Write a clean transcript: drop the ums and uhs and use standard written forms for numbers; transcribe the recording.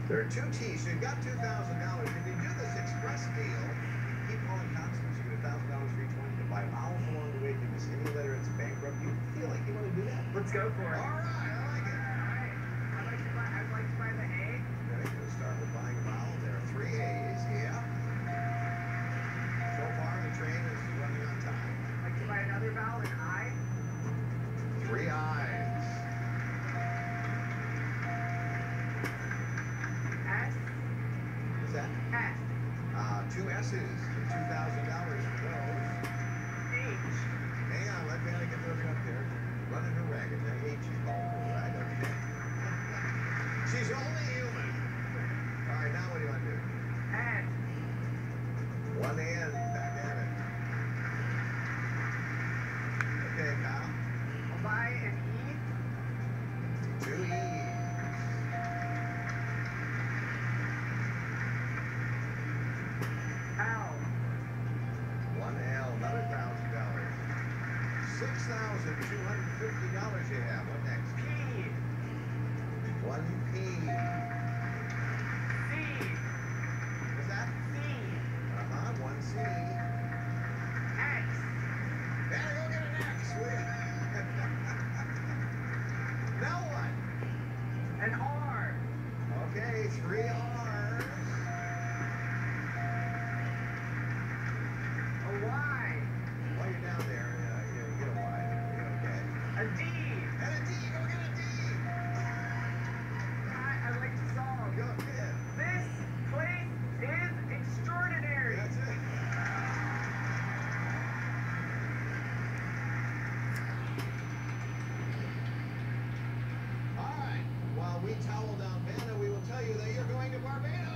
There are two T's. So you've got $2,000. If you do this express deal, you keep calling constants. You get $1,000 for each one. You can buy vowels along the way. If you miss any letter, it's bankrupt. You feel like you want to do that? Let's go for it. All right, I like it. I'd like to buy the A. Okay, we'll start with buying a vowel. There are 3 A's, yeah. So far, the train is running on time. I'd like to buy another vowel, an I. 3 I's. S. What's that? S. 2 S's and $2,000 for those. H. Hang on, let me get those up there. Running her ragged. That H is called for, right? Okay. She's only human. All right, now what do you want to do? N. 1 N, back at it. Okay, pal. I'll buy an E. 2 E's. L. 1 L, another $1,000. $6,250 you have. What next? P. 1 P. C. What's that? C. 1 C. X. Better go get an X. Now what? An R. Okay, 3 R's. A Y. While you're down there, you get a Y. Okay. A D. And a D. Go get a D. I'd like to solve. Go ahead. This place is extraordinary. That's it. All right. While we towel down Vanna, we will tell you that you're going to Barbados.